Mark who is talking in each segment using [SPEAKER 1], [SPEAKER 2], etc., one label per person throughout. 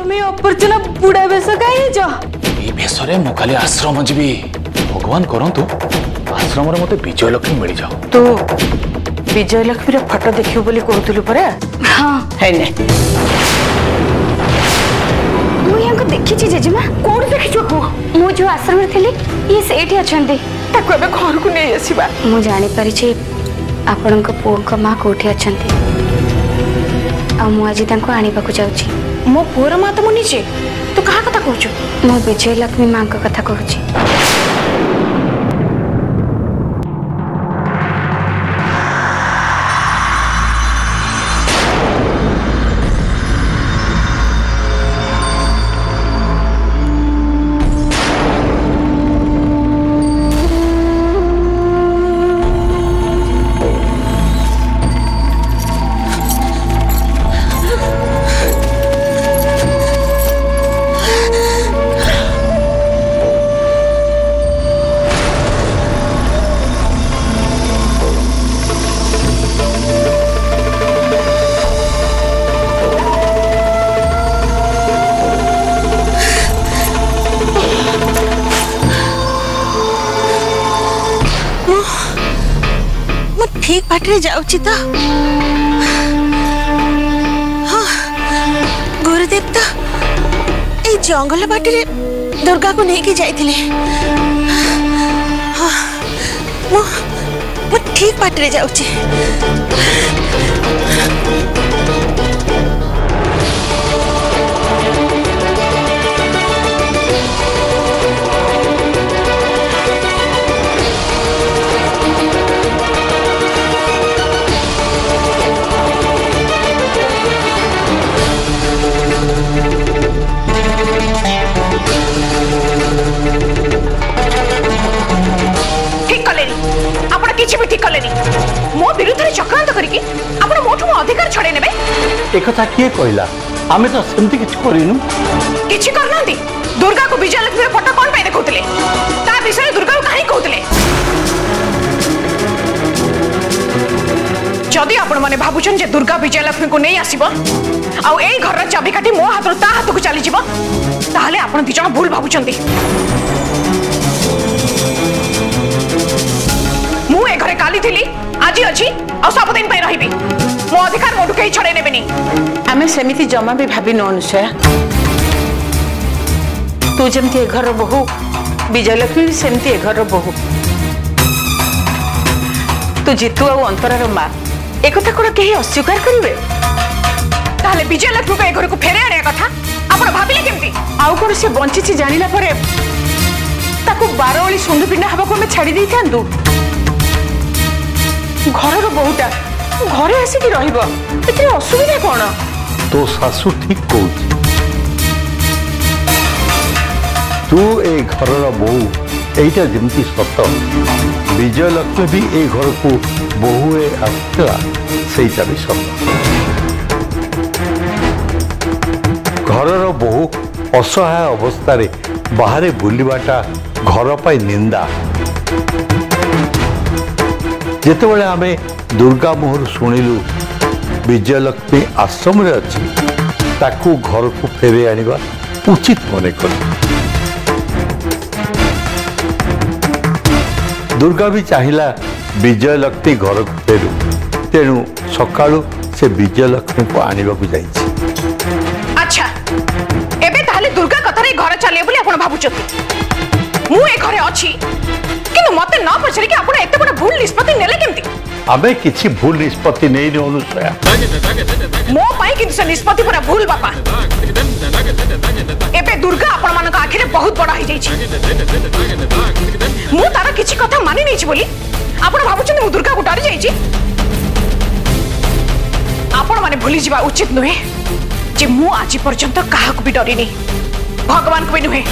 [SPEAKER 1] तुम्हें अपरचना बुढ़ा बेस कहीं
[SPEAKER 2] भेषरे मु खाली आश्रम जीवी भगवान करंतु आश्रम रे मते विजय लक्ष्मी मिल जाओ।
[SPEAKER 3] तो विजय लक्ष्मी फोटो देखियो बोली कहतलु परा।
[SPEAKER 1] हाँ
[SPEAKER 3] है ने
[SPEAKER 1] मु यांको देखि छी जेजेमा कोड देखि छु मु जो आश्रम रे थली ये सेठी अछंती
[SPEAKER 3] ताको बे घर को नै आसीबा।
[SPEAKER 1] मु जानि पारि छी आपनक पुओ को मां कोठी अछंती आ मु आज तांको आनिबा को जाउची।
[SPEAKER 3] मो पुअर मां तो मुनि छे तो कहा कथा कहू छु?
[SPEAKER 1] मु विजय लक्ष्मी मां का कथा कहू छी।
[SPEAKER 3] ठीक बाटरे जाउची तो हाँ गुरुदेव तो ए जंगल बाटरे दुर्गा को नहीं की जाइथिले। हाँ मु ठीक बाटरे जाउची। मो विरुद्ध चक्रांत करके आपण मोठू अधिकार छड़े नेबे।
[SPEAKER 4] एक कथा किए कहला आमे तो सेमती किछ करिनु
[SPEAKER 3] किछ करनांती। दुर्गा को विजय लक्ष्मी फोटो कोन पे देखौतले ता विषय दुर्गा को काहे कहौतले? जदि आपण माने भाबुछन जे दुर्गा विजय लक्ष्मी को नहीं आसीबो आ एई घर रा चाबी काटी मो हाथ ता हाथ को चली जीवो ताहले आपण दिजण भूल भाबुछंती। मु ए घरे काली थिली आज अछि आ सब दिन पे रहिबी। मो अधिकार मोटू कहीं छड़े नेबेनी।
[SPEAKER 5] आमे सेमिति जमा भी भाभी न अनुसया। तू जमती ए घर बहु विजय लक्ष्मी भी सेमती ए घर बहु। तू जितु आ अंतरार मां एक कथा कोन केही अस्वीकार करिवे?
[SPEAKER 3] ताहले विजय लक्ष्मी को ए घर को फेरे आने कथा आपण भाबिले केमती?
[SPEAKER 5] आउ कोन से बंची छी जानिला परे ताको 12 ओली सुंदु पिंडा हबा को में छाड़ी दै थांदु। घर बहुटा घरे आसिक रही असुविधा कौन?
[SPEAKER 4] तो सासू ठीक कहू तू ए घर बहु एटा जमती सत विजय लक्ष्मी भी ए घर को बहुए आसला सेटा भी सत। घर बहु असहाय अवस्था रे बाहर बुलवाटा घर पाई निंदा। जेतेबेले आमे दुर्गा मोहर शुणिलु विजय लक्ष्मी आश्रम रे अछि ताकू घर को फेरे आनिबा उचित मने कर। दुर्गा भी चाहिला विजय लक्ष्मी घर को फेरु तेणु सकाळु से विजय लक्ष्मी को आनिबा को जाईछि।
[SPEAKER 3] अच्छा एबे ताहले दुर्गा कथा रे घर चले बोली आपण भाबुचती। मु ए घरे अछि किंतु मते न पछरे कि आपण एते बड़ भूल निष्पत्ति नेले केमती?
[SPEAKER 4] आमे किछि भूल निष्पत्ति नै ने अनुसया।
[SPEAKER 3] मो पाई किंतु से निष्पत्ति पूरा भूल बापा। एबे दुर्गा आपण मानक आखिरे बहुत बड़ा हो जाईछि। मु तारा किछि कथा मानि नै छि बोली आपण भाबुछन मु दुर्गा को डरी जाईछि। आपण माने भूली जिबा उचित नुहे जे मु आज पर्यंत काहा को भी डरी नै भगवान को भी नुहे।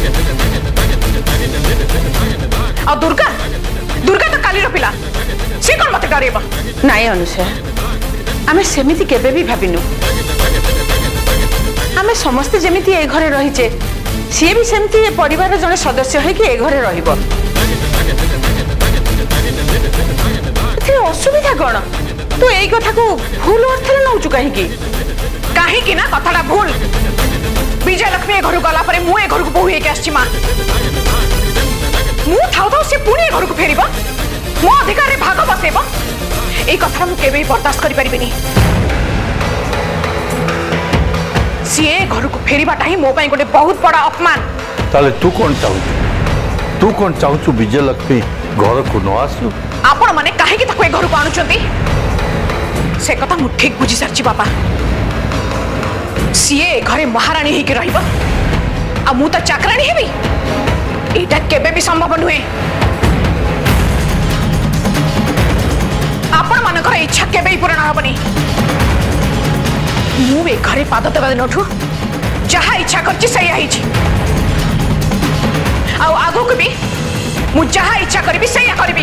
[SPEAKER 3] आ दुर्गा दुर्गा तो काली रो पिला से कोन मते डरेबा?
[SPEAKER 5] नाई अनुसया आमे सेमिति केबे भी भाबिनु। आमे समस्त जेमिति ए घरे रहिचे सी भी सेमिति ए परिवार जने सदस्य है कि ए घरे रहिबो। असुविधा कौन? तू यही कथा को भूल अर्थ नौचु कहीं ना कथाटा भूल
[SPEAKER 3] मु ए घर को बोहू के आछि मां मु थाउ थाउ से पुणी घर को फेरिबो मो अधिकार रे भाग बसेबो ए कथा मु केबे बर्दाश्त करि परिबिनी सीए घर को फेरिबाटा ही मो पई गोटे बहुत बड़ा अपमान
[SPEAKER 4] ताले तू कौन चाहू विजयलक्ष्मी घर को न आसु
[SPEAKER 3] आपण माने काहे कि ताको ए घर को आनुचंती से कथा मु ठीक बुझी सारची बाबा सीए घरे महारानी ही के रहिबा आ मु त चाकरानी हेबी एटा केबे भी संभव नुहे आपण मानकर इच्छा केबे पूर्ण हबनी मु ए घरे पाद देबा नठु जहा इच्छा करछि सही आइछि आ आगो को भी मु जहा इच्छा करबी सही करबी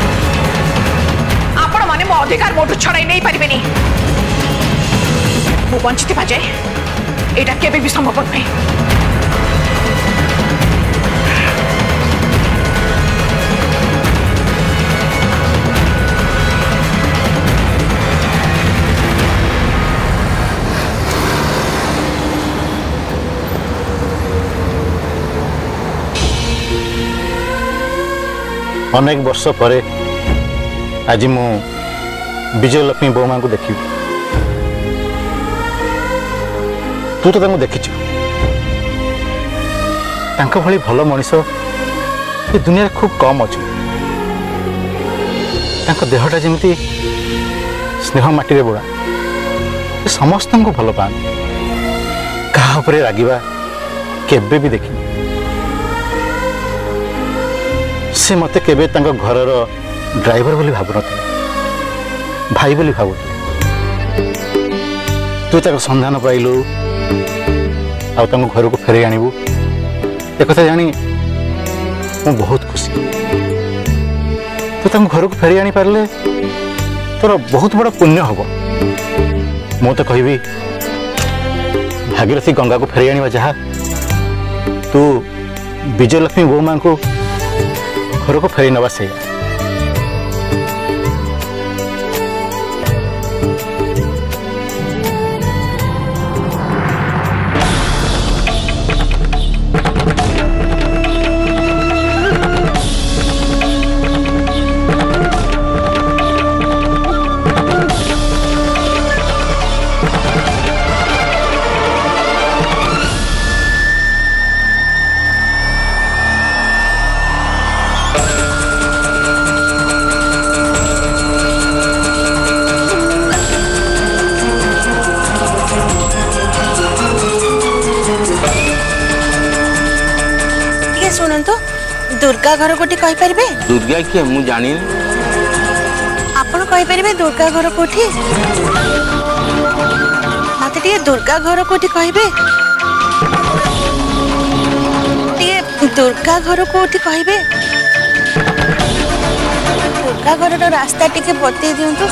[SPEAKER 3] आपण माने मो अधिकार मोठु छड़ाई नहीं परिबेनी मु बंचित बाजे एटा केबे भी संभव नहीं
[SPEAKER 6] अनेक वर्ष पर आज मु विजयलक्ष्मी बो मां को देखी तू तो देखी भली भल मनीष ये दुनिया खूब कम अच्छे देहटा जमी स्नेह माटी बुड़ा समस्त को भल पाती क्या रागिबा केबे भी देखी से मते केबे तांको घरर ड्राइवर बोली भाबु नथि भाई बोली भाबु तू ताको संधान पाइलु आ तांको घर को फेरे आनिबु ए कथा जानी मु बहुत खुशी तू तांको घर को फेरे आनी पारले तोर बहुत बड़ा पुण्य हबो मु तो कहबी भागीरथी गंगा को फेरे आनिबा जहा तू विजयलक्ष्मी बो मां को घर को फेरी नवा से
[SPEAKER 7] दुर्गा घर कोठी कहि परिबे
[SPEAKER 8] दुर्गा के मु जानि
[SPEAKER 7] आपण कहि परिबे दुर्गा घर कोठी माते टिए दुर्गा घर कोठी कहिबे टिए दुर्गा घर कोठी कहिबे दुर्गा घर रो रास्ता टिके बते दियंतु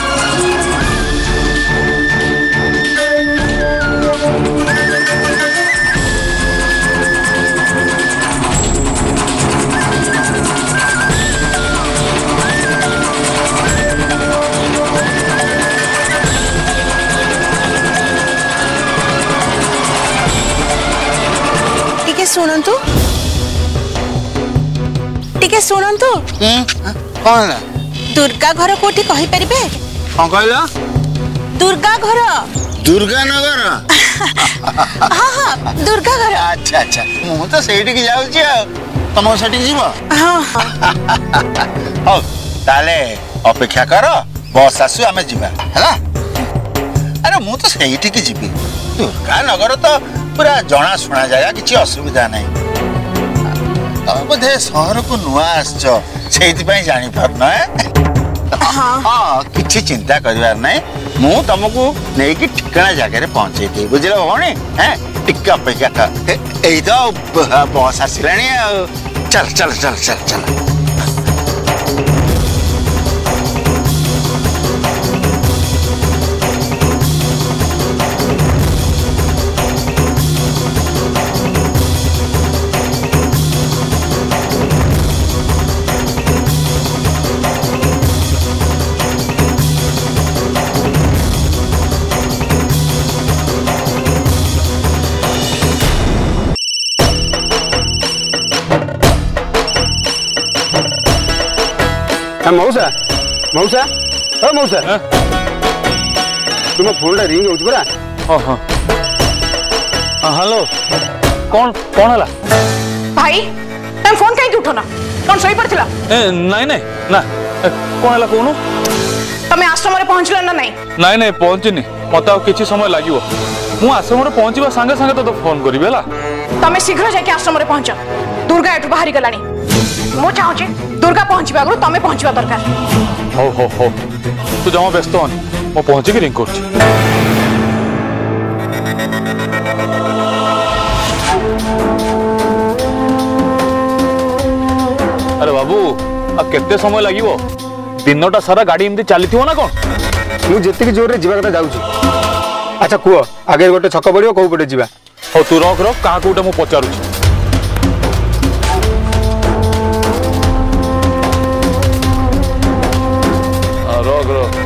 [SPEAKER 7] शुणु
[SPEAKER 8] कौन
[SPEAKER 7] दुर्गा घर कोठी कहि परिबे
[SPEAKER 8] कौन कहला
[SPEAKER 7] दुर्गा घर
[SPEAKER 8] दुर्गा नगर
[SPEAKER 7] हां हां दुर्गा घर
[SPEAKER 8] अच्छा अच्छा मु तो सेठी की जाउ छी तुम सेठी जीवो
[SPEAKER 7] हां
[SPEAKER 8] हो ताले अपेक्षा करो बस आसु हमें जीवा हैला अरे मु तो सेठी की जीवी दुर्गा नगर तो पूरा जना सुना जाएगा किसी असुविधा नहीं बोधे शहर को नुआ आसछ जानी पारना हाँ किसी चिंता करिवार नहीं मु तुमको नहीं कि ठिकाना जगह रे पहुंचे थी बुझल भौणी हैं टिक अपेक्षा कर एई तो बस आसिलानी चल चल चल चल चल
[SPEAKER 9] मौसा मौसा ओ मौसा तुम फोन रिंग होउछ परा।
[SPEAKER 2] हाँ हाँ हेलो कौन कौन है
[SPEAKER 3] भाई तुम फोन कहीं उठो ना कौन सोई पड़थिला
[SPEAKER 2] नहीं नहीं ना कौन है कौन
[SPEAKER 3] तमे आश्रम रे पहुंचला ना नहीं
[SPEAKER 2] नहीं नहीं पहुंचनी मत आ किछि समय लागिवो मु आश्रम रे पहुंचबा संगे संगे तो फोन करी बेला
[SPEAKER 3] तमे शीघ्र जाके आश्रम रे पहुंच दुर्गा एठु बाहरी गलानी मु चाहूचे दुर्गा पहुंचबा आगु तमे पहुंचबा दरकार
[SPEAKER 2] हो तू जमा व्यस्त होनी मु पहुंची के रिंग करछि। अरे बाबू आ केते समय लागिवो दिनटा सारा गाड़ी एमती चली ना कौन
[SPEAKER 9] मु जेतिक जोर रे जीवा कथा जाउछी। अच्छा कुह आगे गोटे छक पड़ियो को पटे जीवा
[SPEAKER 2] हो तू रख रख कहा कोटा मु पचारुछि रख रख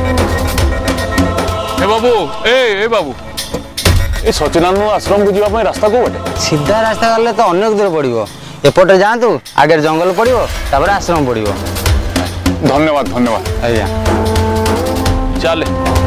[SPEAKER 2] ए बाबू ए बाबू ए सचिनानंद आश्रम को जीवा रास्ता को बटे
[SPEAKER 10] सीधा रास्ता गले तो अनेक दूर पड़ो एपटे जातु आगे जंगल पड़ो तापर आश्रम पड़ो।
[SPEAKER 2] धन्यवाद धन्यवाद
[SPEAKER 10] आज्ञा
[SPEAKER 2] चले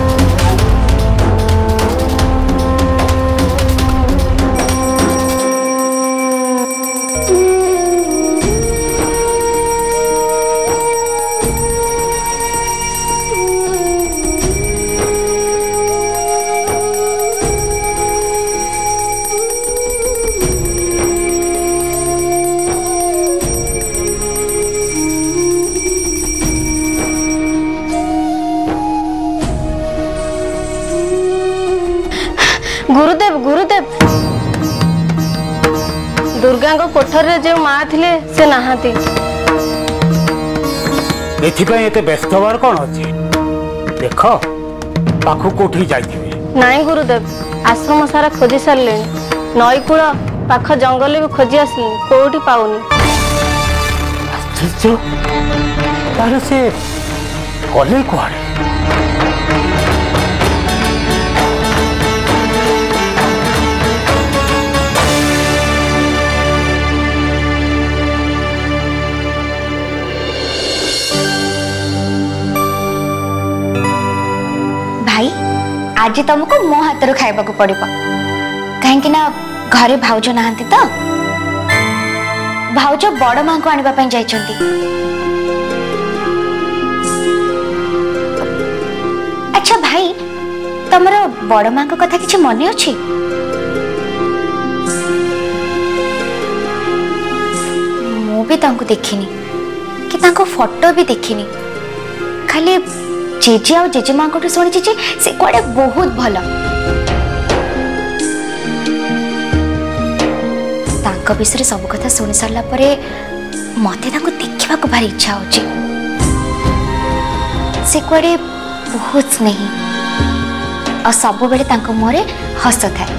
[SPEAKER 11] गुरुदेव गुरुदेव दुर्गा कोठर रे जो माँ थिले से नहांती
[SPEAKER 12] एथिपाई एते व्यस्त होबार कोन अछि देख पाखु कोठी जाइथिबे
[SPEAKER 11] नाई गुरुदेव आश्रम सारा खोजी सारले नई कूल पाख जंगल भी खोजी आसली कोठी पाउनी
[SPEAKER 12] आश्चर्य तार से गले कुआड़े
[SPEAKER 1] भाई आज तुमको मो हाथ खाइबा को पड़ो कहीं ना घरे भाउज नहांती तो भाउज बड़ मां को आनिबा पई जाइछंती। अच्छा भाई तमरो बड़ मां को कथा किछ मने अछि मु भी तांको देखिनी कि तांको फोटो भी देखिनी खाली जेजे आ जेजेमा को शुणी से कड़े बहुत भल विषय सब कथा शुणी सारा मत देखा भारी इच्छा हो कड़े बहुत स्नेही और सब बेले मुहरे हस थाए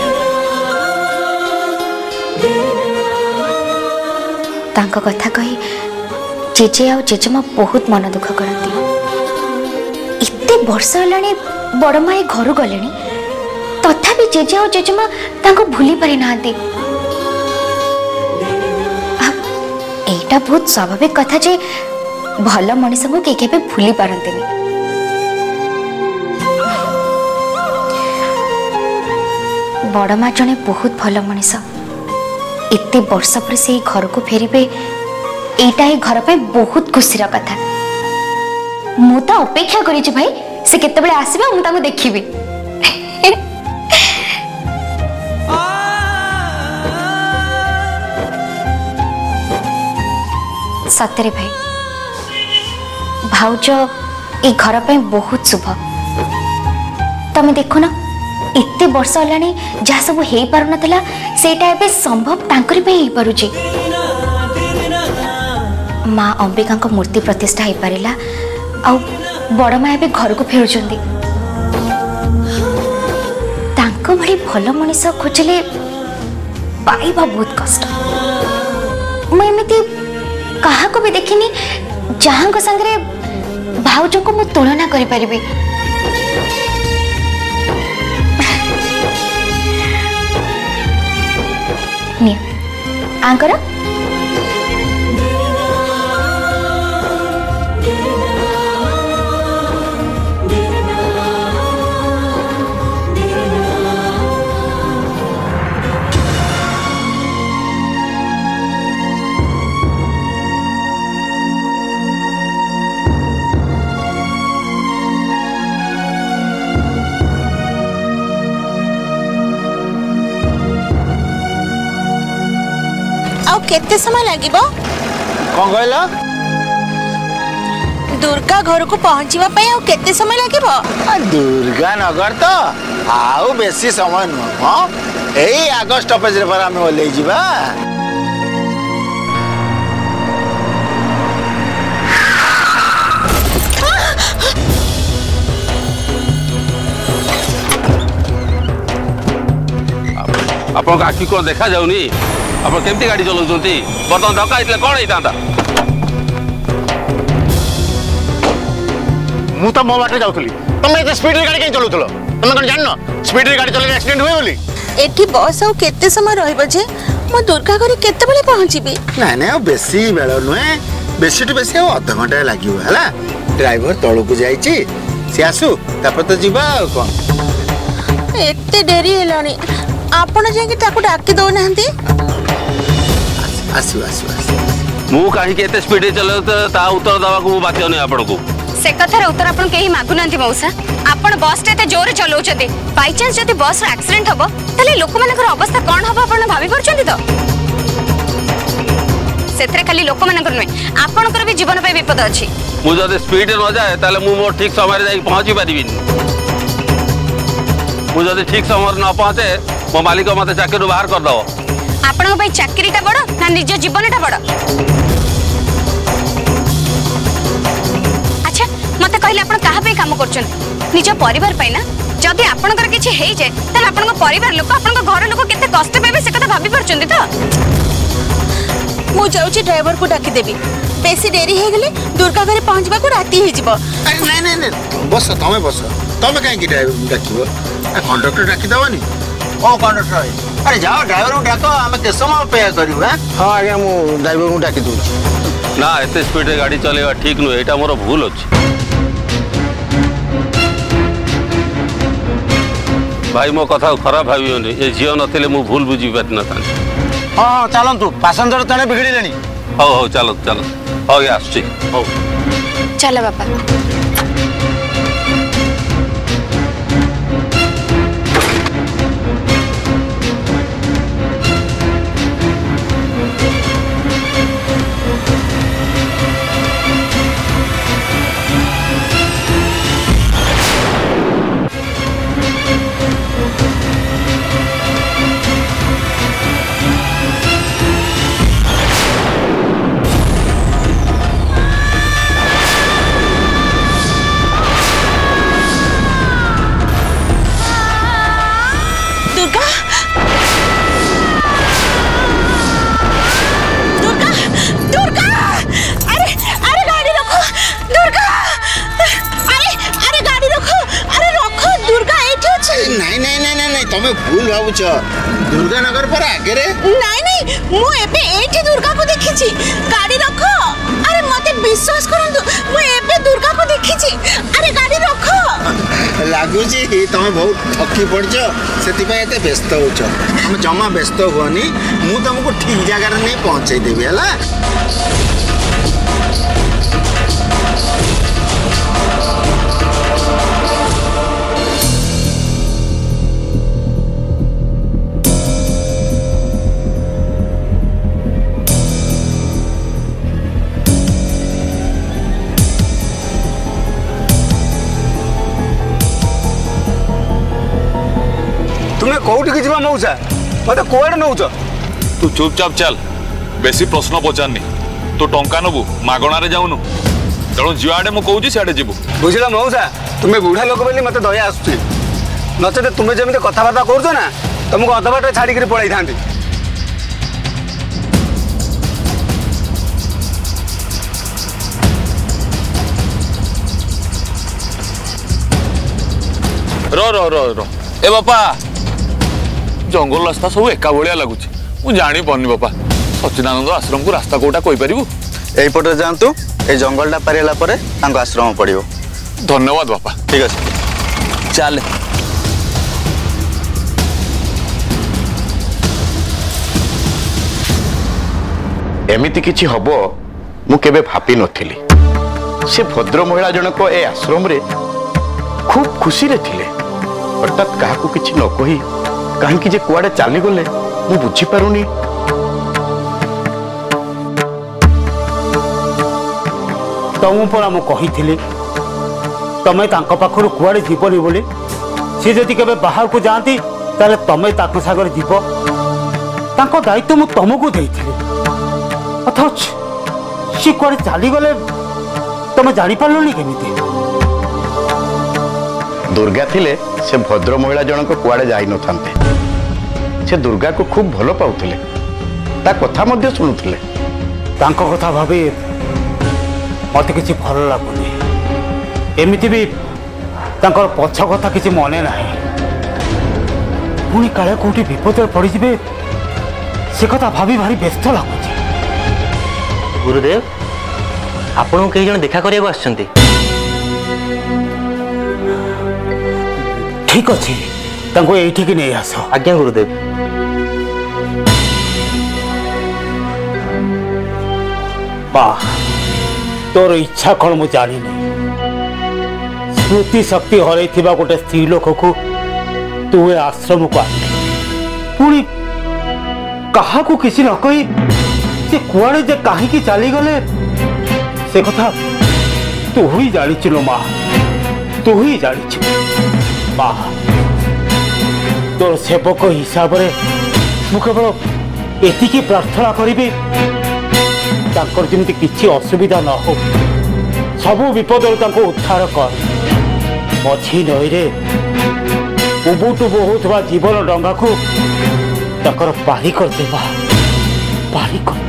[SPEAKER 1] कथा कही जेजे आ जेजेमा बहुत मन दुख करती इतने वर्ष है बड़ माई घर गले तथापि जेजे और जेजेमा भूली पारि ना एटा बहुत स्वाभाविक कथा जे भल मनीष को के भूली पारते बड़ माँ जने बहुत भल मनीष एते वर्ष पर से घर को फेरिबे एटा ही घर पे बहुत खुशी कथा मु तो अपेक्षा करी भाई से केते बळे आसीबा मु ताको देखिबी सतरे भाई भाउज ए घर पे बहुत शुभ तमे देखो ना एते वर्ष हलानी जा सब हे पारु नथला सेटा एबे संभव तांकरी पे हे पारुची मां अंबिका को मूर्ति प्रतिष्ठा हे पारिला आ बड़ माँ एवं घर को फेरुचंदी तांको भली भल मनीष खोजले पाइबा बहुत कष्ट मुझे कहा को भी देखिनी जहां को संगरे भाउज को मु तुलना करि परिबी निया आंकर
[SPEAKER 7] आउ केते समय लागिबो
[SPEAKER 8] कौन कहला
[SPEAKER 7] दुर्गा घर को पहुंचीबा पई आउ केते समय लागिबो
[SPEAKER 8] दुर्गा नगर तो आउ बेसी समय नुह हाँ यही आग स्टपेज रे आम ओल्लै जीवा
[SPEAKER 2] आपन आखि कौन देखा जाऊनी आप केमती गाड़ी चलाउछंती बर्तमान धक्का होइतले कोन होइतांता
[SPEAKER 6] मु तो मो बाटे जाउथली तुम एते स्पीड रे गाड़ी कहीं चलाउथलो तुम कोन जाननो स्पीड रे गाड़ी चलाले एक्सीडेंट हुए बोली
[SPEAKER 7] एठी बस आउ केते समय रहइबो जे मो दुर्गा घर केते बेले पहुंचीबी
[SPEAKER 8] नहीं नहीं बेसी बेल नुहे बेसी टू बेसी अध घंटा लगे है ड्राइवर तौल को जाइए सी आसू तापर तो जीवा कौन
[SPEAKER 7] एते डेरी हेलानी आपण जाके ताको डाकी दो नांती
[SPEAKER 8] आसू आसू आसू
[SPEAKER 2] मु काहे के एते स्पीड चलाउ त ता उत्तर दवा को बाध्य नै आपण को
[SPEAKER 1] से कथार उत्तर आपण केही मागु नांती मौसा आपण बस टे एते जोर चलाउछते बाय चांस जति बस रा एक्सीडेंट हबो तले लोक मानकर अवस्था कोन हबो आपण भाबी परछंती तो सेत्रे खाली लोक मानकर नै आपणकर भी जीवन पे विपद अछि
[SPEAKER 2] मु जदि स्पीड न जाए ताले मु मोर ठीक समय रे जाई पहुंची परिबिनी मु जदि ठीक समय न पहुंचे मो मालिक मते चाकरी बाहर कर दो
[SPEAKER 1] आपन भाई चाकरीटा बड़ ना निज जीवनटा बड़ अच्छा मते कहले आपन कहा पे काम करछन निज परिवार पे ना जदि आपनकर किछि हेइ जाय तले आपन परिवार लोक आपन घर लोक केते कष्ट पेबे से कथा भाबी परछन तो
[SPEAKER 7] मु जाउची ड्राइवर को डाकी देबी बेसी देरी हे गेले दुर्गा घरे पहुंचबा को राती हे जिवो
[SPEAKER 8] नहीं नहीं नहीं बस तमे काहे की ड्राइवर डाकिबो कंडक्टर डाकी दवानी ओ कंडक्टर है अरे जाओ ड्राइवर को डाको हमें के समय पे करियो
[SPEAKER 10] हां आज्ञा मु ड्राइवर को डाकी दूची
[SPEAKER 2] ना एते स्पीड रे गाड़ी चलेवा ठीक नु एटा मोर भूल अछि भाई मो कथा खराब भाबियोनी ए जियो नथिले मु भूल बुझी पात न तानी
[SPEAKER 10] हां चलंतु पैसेंजर तने बिगड़िलेनी
[SPEAKER 2] हो हो चलो चलो हो गया ठीक हो
[SPEAKER 1] चलो बापा
[SPEAKER 8] तमे भूल भावुच दुर्गा नगर पर आगे रे
[SPEAKER 7] नहीं नहीं मु एबे एठी दुर्गा को देखिछि गाड़ी रखो अरे मते विश्वास करंतु मु एबे दुर्गा को देखिछि अरे गाड़ी रखो
[SPEAKER 8] लागु जी तमे बहुत थकी पड़छ सेति पय एते व्यस्त होछ हम जमा व्यस्त होनी मु तुमको ठीक जगह रे नहीं पहुंचाई देबी हला
[SPEAKER 9] तुम्हें कौटी की जीवा मौसा मत कोआडे नौच
[SPEAKER 2] तू चुपचाप चल बेसी प्रश्न पचारनी तू टंका नबु मागणा रे जाउनु तेणु जुआडे मु कहूची सियाडे जीवु
[SPEAKER 9] बुझिला मौसा तुम्हें बुढ़ा लोक बोली मत दया आसुची नचते तुम्हें जमी कथबार्ता करुच ना तुमको अधबाट छाड़ी पड़ाई था
[SPEAKER 2] रो रो रो रो ए बापा जंगल रास्ता सब एका भाया लगुच मुझे जानी पानी बापा सच्चिदानंद आश्रम को रास्ता कोटा कहि परिबु
[SPEAKER 10] एपटे जातु ए जंगलटा पारिला परे तांको आश्रम पड़िबो
[SPEAKER 2] धन्यवाद बापा
[SPEAKER 10] ठीक है
[SPEAKER 2] चल
[SPEAKER 13] एमिति किछि हबो मु केबे भापी नथिली से भद्र महिला जनक ए आश्रम रे खूब खुशी रे थिले हठात काहाकू किछि न कहि काहे कि जे कुआडे चाली गले मु बुझी पारुनी
[SPEAKER 12] तुम परा मु कही तमें पाखर कुआड़े जीवनी बोली सी जदि केवे बाहर को जाती ताले तमें सागर जीव तांको दायित्व मु तुमको देइथिली अथच सी कुआड़े चली गले तमें जानी पारलनी केमिति
[SPEAKER 13] दुर्गा थिले से भद्र महिला जनक कुआड़े जाई न थांते से दुर्गा को खूब भल पाउथिले ता कथा मध्य सुनुथिले
[SPEAKER 12] तांको कथा भाबी मते किछि भल लागुनी एमिति भी तांकर पछ कथा किछि मने नाही पुणी काले कोठी विपद पड़ी जिबे से कथा भाभी भारी व्यस्त लागुछि
[SPEAKER 14] गुरुदेव आपन कई जन देखा करिया आछंती
[SPEAKER 12] ठीक अच्छे तांको एठी की नहीं आस
[SPEAKER 14] आज्ञा गुरुदेव
[SPEAKER 12] वाह तोर इच्छा कौन मु जानी नहीं स्मृति शक्ति हरई थिबा गोटे स्त्री लोक को तू ए आश्रम को पुणी कहा को किसी न कही से कुआड़े जे कहीं की चली गले से कथा तू ही जानी लो माँ तू ही जानी माँ तोर सेवक हिसाब रे मु केवल एतिकी प्रार्थना करी तांकर जमी किसी असुविधा न हो सबू विपद उद्धार कर मझी नई रे उबुटुबु होता जीवन डंगा को पारी कर देवा पारी कर